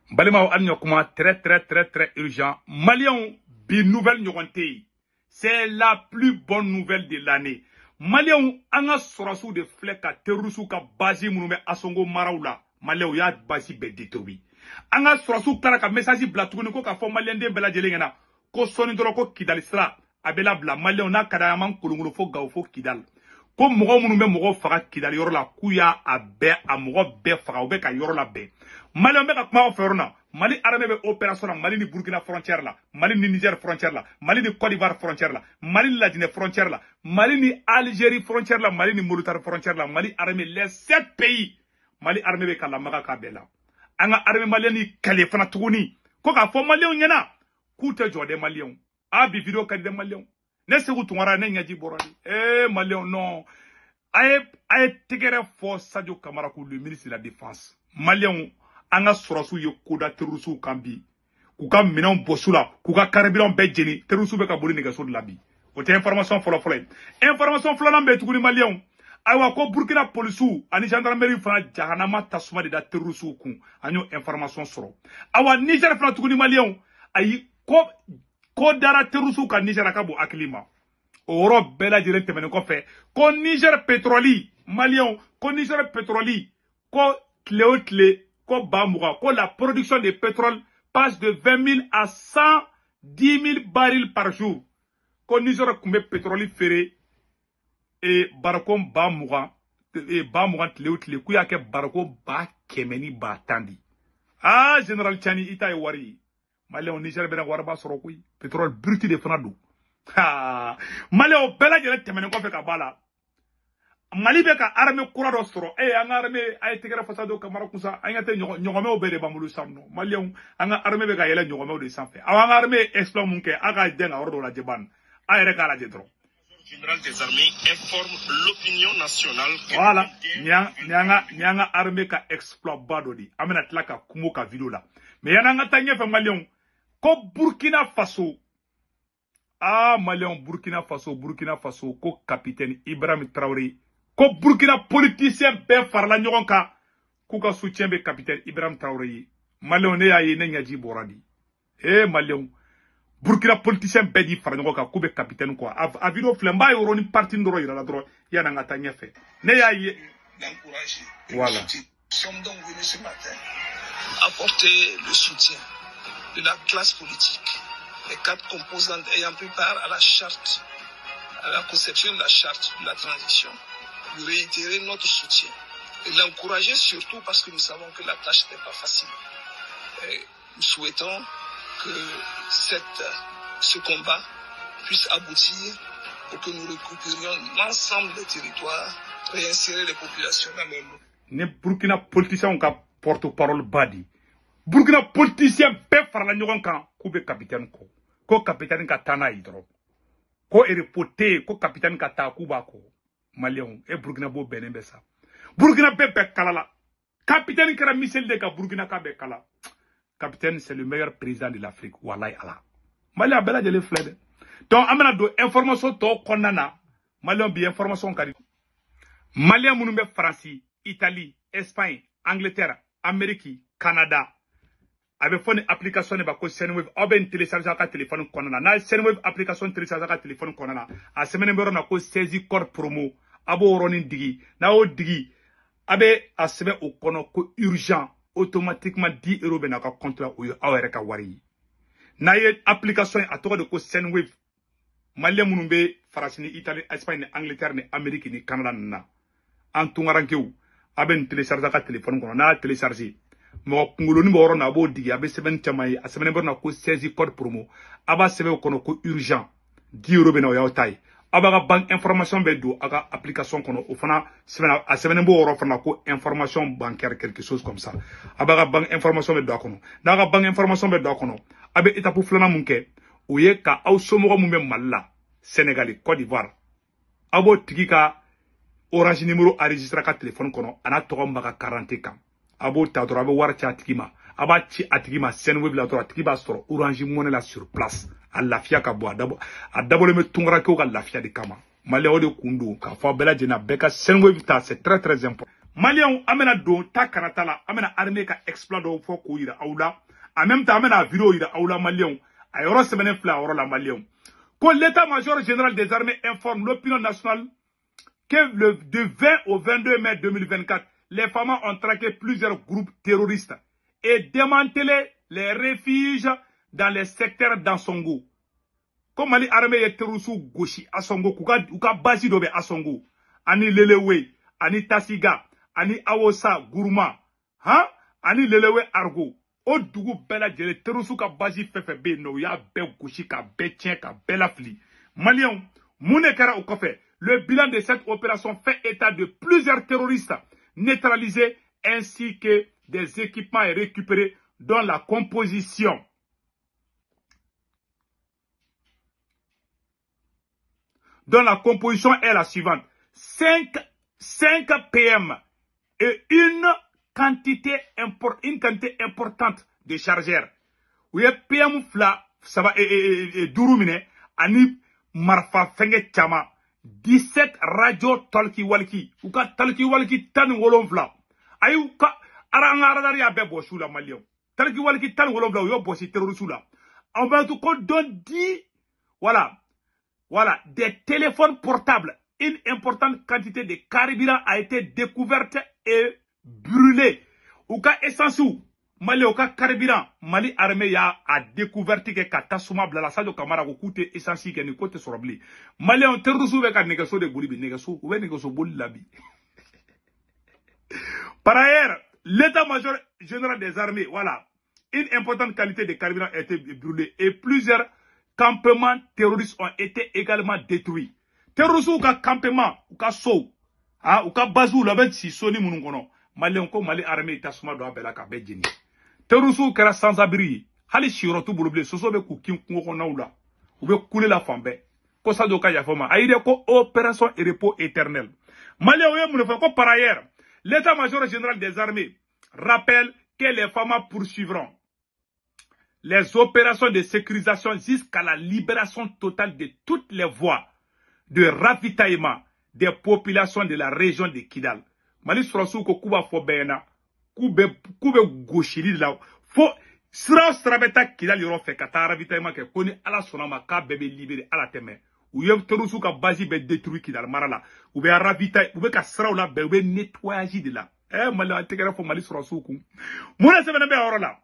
Balima Anyokuma, très urgent. Maliens, bi nouvelle nyonte. C'est la plus bonne nouvelle de l'année. Maliens, anga sorasu de flek ka terusu ka basi munume asongo maraula. Maliens, ya basi be détruit. Anga sorasu klara ka message bla tuguni ko ka fo malien de bela jelengena. Ko soni doro ko kidal sra. Abela bla maliens na kadayaman kulungulu fo gaw fo kidal. Ko mogo munume mogo faga kidal yoro la kuya abe a mogo be faga obe ka yoro la be. Mali be ka kuma ferona Mali armée be opération Mali ni Burkina frontière la Mali ni Niger frontière la Mali ni Côte d'Ivoire frontière la Mali ni la Guinée frontière la Mali ni Algérie frontière la Mali ni Mauritanie frontière la Mali armée les 7 pays Mali armée be kala maga ka bela anga armée malien ni kalifana tuguni ko ka fo malien nyana kute jode malien abi video ka de malien ne se gutungara ne nyaji borodi malien non aye tigere fo Sadio Kamara ko le ministre de la défense malien anga surasu ye koda terusu kambi kuka minan bosula kuka karbilan be jeni terusu be ka boli ne gaso de labi o te information folo lambe tukuni malien aywa ko Burkina polisu ani gendarmerie fana jahanama tasuma de da terusu kun anyo information soro awa Niger fana tukuni malien ayi ko dara terusu ka Niger ka bo aklima oro bela jere temene ko fe ko Niger pétroli malien ko Niger pétroli ko tle ko Bamouga, ko la production de pétrole passe de 20 000 à 110 000 barils par jour. Ko Niger kumbe pétrole ferré et barakon Bamouga et Bamouga tle kuya ke barako ba kemeni ba tandi. Ah général Chani ita e wari. Malé au Niger bena warba soro kuy pétrole brut de fanado. Ha malé au bela jere temene ko fe ka bala. Mali be ka armée kura do soro anga armée ay tigara fasado Kamara kusa anga te nyogome obere bamulu samno malien anga armée be ka yele nyogome de sanfe anga armée exploit munke aga denga ordo la jeban ayre kala jedro général des armées informe l'opinion nationale que voilà nyanga armée ka exploit badodi amena tlaka kumo ka video la mais yana nga tanye fe malien ko Burkina Faso malien Burkina Faso ko capitaine Ibrahim Traoré ko Burkina politicien be farla ɲɔgɔn kan k'u ka soutien be capitaine Ibrahim Traoré ye malien ne y'a ye ne ɲaji bɔra di malien Burkina politicien bɛɛ di fara ɲɔgɔn kan k'u be capitaine quoi a video filɛ n b'a yɔrɔ ni parti dɔrɔn yira la dɔrɔn yani an ka taa ɲɛfɛ ne y'a ye voilà sommes donc venus ce matin apporter le soutien de la classe politique les 4 composantes ayant pris part à la charte à la conception de la charte de la transition lui réitérer notre soutien et l'encourager surtout parce que nous savons que la tâche n'est pas facile. Et nous souhaitons que ce combat puisse aboutir pour que nous récupérions l'ensemble des territoires, réinsérer les populations dans le monde. Ne Burkina politicien ka porte-parole badi. Burkina politicien be farla ɲɔgɔn kan k'u be capitaine ko capitaine ka tana hydro. Ko reporter ko capitaine ka ta kuba ko. Malien et Burkina bo benen be sa Burkina be kalala capitaine kera Michel de ka Burkina ka be kala capitaine c'est le meilleur président de l'Afrique wallahi ala Malien bela jele flede donc amena do information to konana Malien bi information kadi Malien munu be France Italie Espagne Angleterre Amérique Canada avec une application de bako Senwave oben télécharger ka téléphone konana na Senwave application télécharger ka téléphone konana a semaine mbero na ko 16 code promo abo ronin digi na o digi abe a sebe o kono ko urgent automatiquement 10 € be na ka compte la o awere ka wari na ye application a to de ko Senwave malien munumbe France ni Italie Espagne ni Angleterre ni Amérique ni Canada na antungarankew aben télécharger ka téléphone kono na télécharger mo ngoloni mo rona bo digi abe seben chamay a seben borna ko 16 code promo aba sebe kono ko urgent 10 € be na yaw tay aba ga bank information be do aga application kono o fana seben a seben bo ro fana ko information bancaire quelque chose comme ça aba ga bank information be do kono na ga bank information be do kono abe étape flana munke o ye ka aw somo mu be malla Sénégal Côte d'Ivoire abo tigi ka orange numéro enregistré ka téléphone kono ana to mbaga 40 kan abo ta dro abo war cha tigima aba ci atigima Senwave la dro tigiba soro orange money la sur place a lafia ka bo adabo le metungara ko ka lafia de kama male o de kundu ka fa bela jena beka Senwave ta c'est très important Maliens amena don ta kanata la amena armée ka exploit do fo ko yira awla en même temps amena vidéo yira awla Maliens a yoro semaine fla yoro la Maliens que l'état-major général des armées informe l'opinion nationale que de 20 au 22 mai 2024 les femmes ont traqué plusieurs groupes terroristes et démantelé les refuges dans les secteurs d'Assongo. Comme Mali armée est terroristes gauchi Assongo kuka basi dobe Assongo ani Lelewe ani Tasiga ani Awosa Gourma ani Lelewe Argo o dugu bela jele terroristes ka basi fefe be no ya be gauchi ka be tien ka bela fli Maliens Mounekara au Kofé. Le bilan de cette opération fait état de plusieurs terroristes neutralisés ainsi que des équipements récupérés dont la composition est la suivante. 5 PM et une quantité importante de chargeurs. Oui, PM fla, ça va, et Durumine, ani Marfa Fenge Chama. 17 radio talki walki ou ka talki walki tan wolonvla ayu ka aranga ya be bossu la Maliens talki walki tan wolonvla yo bossi terroriste la on va tout qu'on donne 10 voilà des téléphones portables. Une importante quantité de carburant a été découverte et brûlée ou ka essence Mali au cas carburant Mali armée a découvert que katasuma blala sadio kamara ko coûte essentiel que ni côté sorobli Mali on terrorisme be ka négaso de bolibi négaso ou négaso bol labi. Par ailleurs, l'état-major général des armées, voilà, une importante quantité de carburant a été brûlée et plusieurs campements terroristes ont été également détruits. Terroristes ou ka campement ou ka so ou ka bazou la ben si soni munungono Mali ko Mali armée tasuma do abela ka be jini terroristes kera sans abri hali shirotu buluble soso be ku kin kungo naula ou be kule la fambe ko sa do ka ya fama ayide ko opération et repos éternel Mali ko par ailleurs l'état-major général des armées rappelle que les femmes poursuivront les opérations de sécurisation jusqu'à la libération totale de toutes les voies de ravitaillement des populations de la région de Kidal. Mali surasu ko kuba fo bena kube goshili la fo sra Kidal yoro fe kata ravitaillement ke koni ala sonama ka bebe libéré ala teme ou yem terusu ka basi be détruit Kidal marala ou be ravitail ou be ka sra la be nettoyage de la Mali antekere fo Mali surasu ku mona se be orola.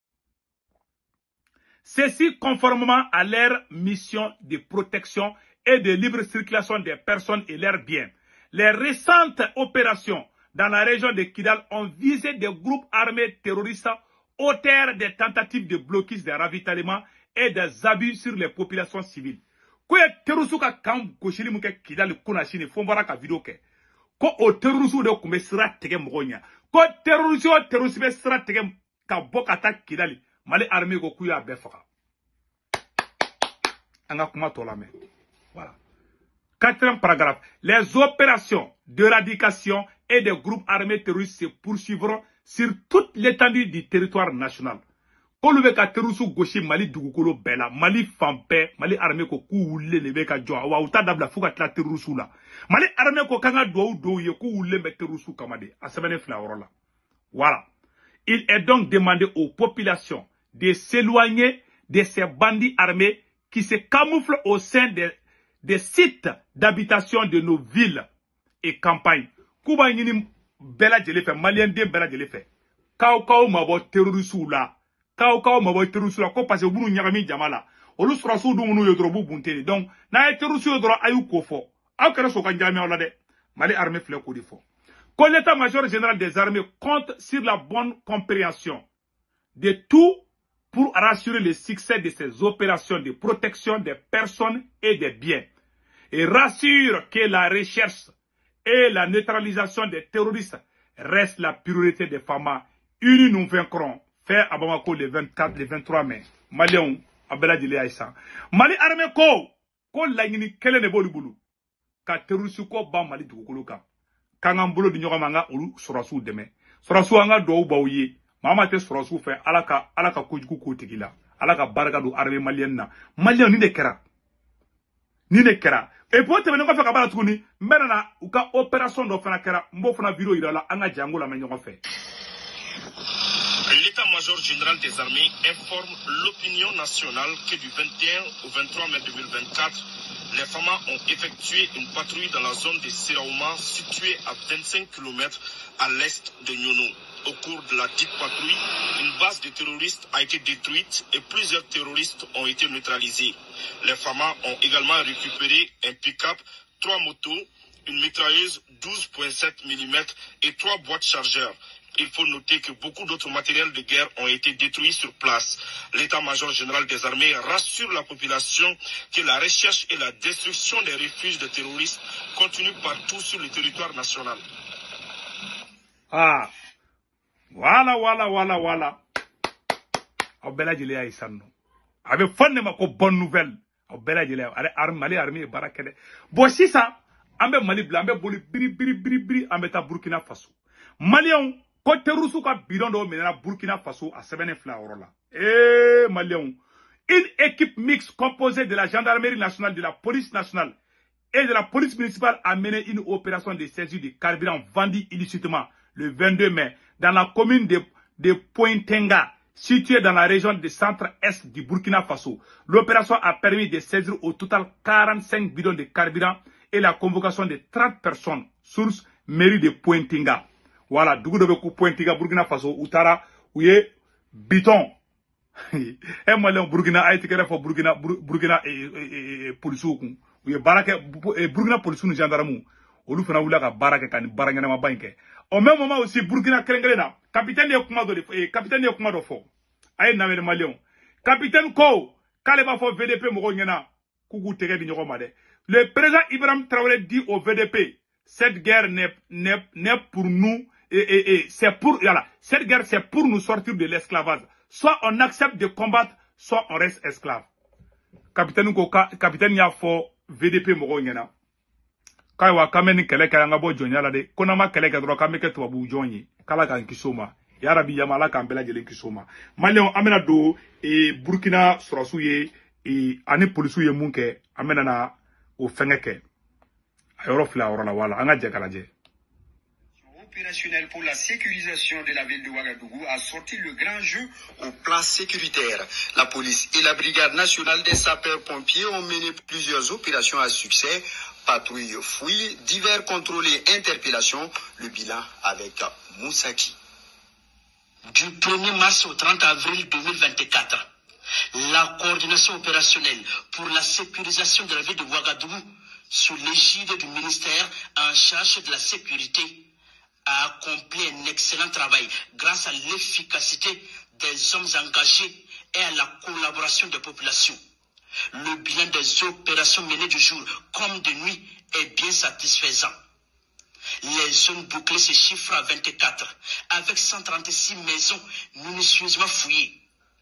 Ceci conformément à leur mission de protection et de libre circulation des personnes et leurs biens. Les récentes opérations dans la région de Kidal ont visé des groupes armés terroristes auteurs des tentatives de blocage des ravitaillements et des abus sur les populations civiles. Ko terroristes ka kam goshili mu ke Kidal kuna shine fombara ka video ke ko o terroristes de kumbe sira tege mogonya ko terroristes be sira tege ka bokata Kidal Mali armée ko kuya be faka anga kuma tolame. Voilà. 4e paragraphe. Les opérations d'éradication et des groupes armés terroristes se poursuivront sur toute l'étendue du territoire national. Kolube ka terroristes gauche Mali dugukolo bela Mali fampe Mali armée ko kuule lebe ka jo wa uta dabla fuka tla terroristes la Mali armée ko kanga do ye kuule me terroristes kamade asabene flaorola. Voilà. Il est donc demandé aux populations de s'éloigner de ces bandits armés qui se camouflent au sein des sites d'habitation de nos villes et campagnes. Kuba yini bela jele fe Malien de bela jele fe. Kao mabo terroristes la. Kao mabo terroristes la ko parce que bunu nyagami jamala. Olu surasu du munu yodro bu bunte. Donc na e terroristes yodro ayu ko fo. Aw kere so kan jami wala de. Mali armée fle ko di fo. Que l'état-major général des armées compte sur la bonne compréhension de tout pour rassurer le succès de ces opérations de protection des personnes et des biens. Et rassure que la recherche et la neutralisation des terroristes restent la priorité des FAMA. Unis nous vaincrons. Fait à Bamako le 24, le 23 mai. Maliens, Abela Dile Aïssa. Mali armée ko la yini kele ne bolu bulu. Ka terroristes ko ba Mali dugukoloka. Kangambolo di nyoma nga olu surasu deme. Surasu anga do bawye. Mama te surasu fe alaka kojuku ko tigila. Alaka baraka do armée malienne na. Malien ni de kera. ni ne kɛra et pour tɛmɛnen kɔfɛ ka b'a la tuguni n bɛ nana u ka opération dɔ fana kɛra n b'o fana vidéo yira la an ka jango lamɛn ɲɔgɔn fɛ. L'état-major général des armées informe l'opinion nationale que du 21 au 23 mai 2024, les FAMA ont effectué une patrouille dans la zone de Siraouma, située à 25 km à l'est de Nyono. Au cours de la dite patrouille, une base de terroristes a été détruite et plusieurs terroristes ont été neutralisés. Les FAMA ont également récupéré un pick-up, 3 motos, une mitrailleuse 12,7 mm et 3 boîtes chargeurs. Il faut noter que beaucoup d'autres matériels de guerre ont été détruits sur place. L'état-major général des armées rassure la population que la recherche et la destruction des refuges de terroristes continuent partout sur le territoire national. Ah, voilà. Au bela jele ya isano. Avec fond ma ko bonne nouvelle. Au bela jele Mali armée barakede. Bon si ça, ambe Mali blanc, ambe boli biri ambe ta Burkina Faso. Malion côté Roussou ka bidon do menena Burkina Faso à Sebene Flaorola. Malion. Une équipe mixte composée de la gendarmerie nationale, de la police nationale et de la police municipale a mené une opération de saisie de carburant vendu illicitement le 22 mai dans la commune de Pointenga, située dans la région du centre-est du Burkina Faso. L'opération a permis de saisir au total 45 bidons de carburant et la convocation de 30 personnes. Source mairie de Pointenga. Voilà, du coup de Pointenga, Burkina Faso, Outara, où y est bidon. Et moi, Burkina a été créé pour Burkina police où y est Burkina police ou gendarme. Olu fana wula ka baara kɛ ka ni baara ɲɛnama ba in kɛ. Au même moment aussi Burkina kelen na capitaine ye kuma dɔ fɔ. A ye namɛn malien. Capitaine ko k'ale b'a fɔ VDP mɔgɔw ɲɛna k'u k'u tɛgɛ di ɲɔgɔn ma dɛ. Le président Ibrahim Traoré dit au VDP cette guerre n'est pour nous c'est pour voilà, cette guerre c'est pour nous sortir de l'esclavage. Soit on accepte de combattre, soit on reste esclave. Capitaine y'a fɔ VDP mɔgɔw ɲɛna. Kaiwa kameni kele kaya ngabo jonya la de konama kele ka dro kameke to bu jonyi kala kan kisoma ya rabbi yamala kan bela jelen kisoma malion amena do Burkina surasu ye ani polisu ye munke amena na o fengeke ayoro fla orala wala anga jekalaje. Opérationnel pour la sécurisation de la ville de Ouagadougou a sorti le grand jeu au plan sécuritaire. La police et la brigade nationale des sapeurs-pompiers ont mené plusieurs opérations à succès, patrouilles, fouilles, divers contrôles et interpellations. Le bilan avec Moussaki. Du 1er mars au 30 avril 2024, la coordination opérationnelle pour la sécurisation de la ville de Ouagadougou, sous l'égide du ministère en charge de la sécurité, a accompli un excellent travail grâce à l'efficacité des hommes engagés et à la collaboration des populations. Le bilan des opérations menées du jour comme de nuit est bien satisfaisant. Les zones bouclées se chiffrent à 24, avec 136 maisons minutieusement fouillées.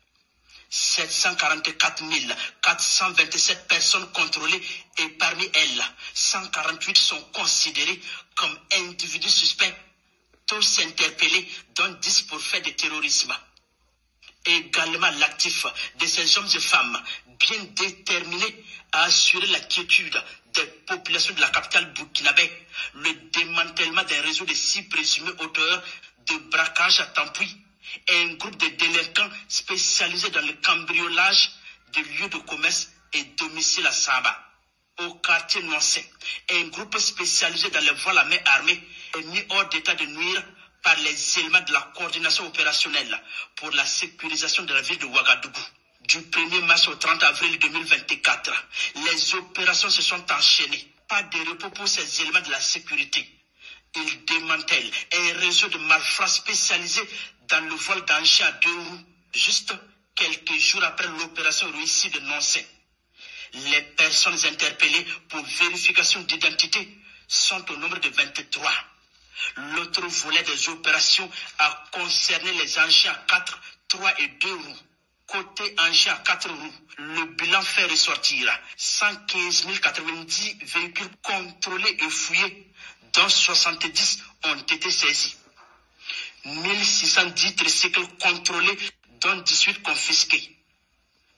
744 427 personnes contrôlées et parmi elles, 148 sont considérées comme individus suspects, tous interpellés, dont 10 pour fait de terrorisme. Également l'actif de ces hommes et femmes bien déterminés à assurer la quiétude des populations de la capitale burkinabé, le démantèlement d'un réseau de 6 présumés auteurs de braquage à Tampoui et un groupe de délinquants spécialisés dans le cambriolage de lieux de commerce et domiciles à Saba. Au quartier Noncé, un groupe spécialisé dans les vols à main armée est mis hors d'état de nuire par les éléments de la coordination opérationnelle pour la sécurisation de la ville de Ouagadougou. Du 1er mars au 30 avril 2024, les opérations se sont enchaînées. Pas de repos pour ces éléments de la sécurité. Ils démantèlent un réseau de malfrats spécialisés dans le vol d'engins à 2 roues, juste quelques jours après l'opération réussie de Noncé. Les personnes interpellées pour vérification d'identité sont au nombre de 23. L'autre volet des opérations a concerné les engins à 4, 3 et 2 roues. Côté engins à 4 roues, le bilan fait ressortir 115 090 véhicules contrôlés et fouillés, dont 70 ont été saisis. 1610 tricycles contrôlés, dont 18 confisqués.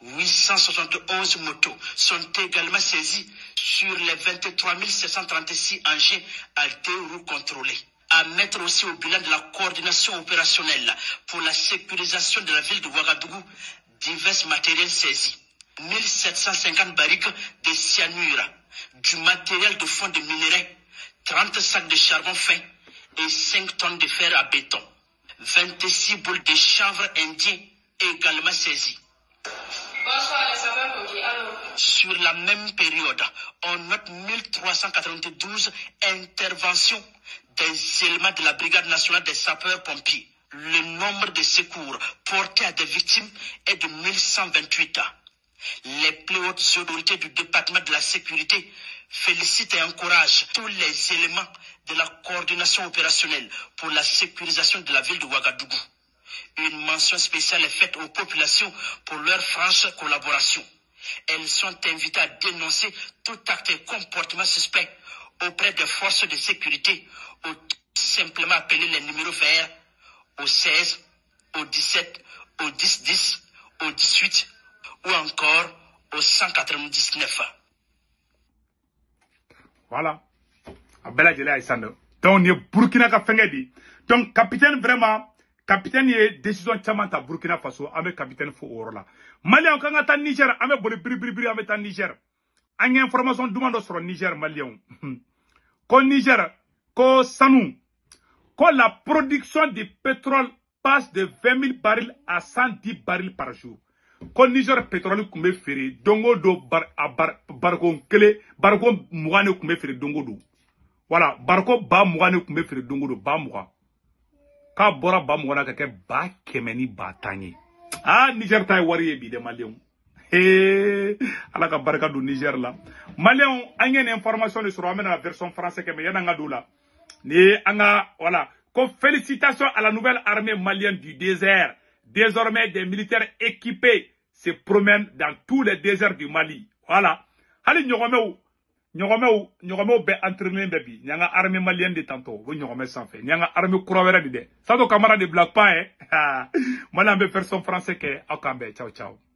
871 motos sont également saisies sur les 23 736 engins à 2 roues contrôlés. À mettre aussi au bilan de la coordination opérationnelle pour la sécurisation de la ville de Ouagadougou, divers matériels saisis. 1750 barriques de cyanure, du matériel de fond de minerais, 30 sacs de charbon fin et 5 tonnes de fer à béton. 26 boules de chanvre indien également saisies. Bonsoir les sapeurs-pompiers. Sur la même période, on note 1392 interventions des éléments de la Brigade nationale des sapeurs-pompiers. Le nombre de secours portés à des victimes est de 1128. Les plus hautes autorités du département de la sécurité félicitent et encouragent tous les éléments de la coordination opérationnelle pour la sécurisation de la ville de Ouagadougou. Une mention spéciale est faite aux populations pour leur franche collaboration. Elles sont invitées à dénoncer tout acte et comportement suspect auprès des forces de sécurité ou tout simplement appeler les numéros verts au 16, au 17, au 1010, au 18 ou encore au 199. Voilà. Abela Jela Isando. Donc, il Burkina ka fengedi. Donc, capitaine vraiment, capitaine est décision chamanta Burkina Faso, avec capitaine fo orola. Malien quand on Niger, avec boli bribri avec ta Niger. Une information demande sur Niger malien. Ko Niger, ko Sanu, ko la production de pétrole passe de 20 000 barils à 110 barils par jour. Ko Niger pétrole kumbe fere dongo do barko kele barko mugane kumbe fere dongo do. Voilà, barko ba mugane kumbe fere dongo do ba muga. Ka bora ba mugana ka ke ba kemeni ba tanye. Ah Niger tay wari bi de malien. Ala ka barka du Niger la. Malien anye une information sur la version française que me yana ngadula. Ni anga voilà. Ko félicitations à la nouvelle armée malienne du désert. Désormais, des militaires équipés se promènent dans tous les déserts du Mali. Voilà. Allez, nyogomeo be entraîner baby. Nyanga armée malienne de tantôt. Vous nyogome sans fait. Nyanga armée couravera de. Ça do camarade de black pas hein. Moi là, me faire son français que. Akambe. Ciao ciao.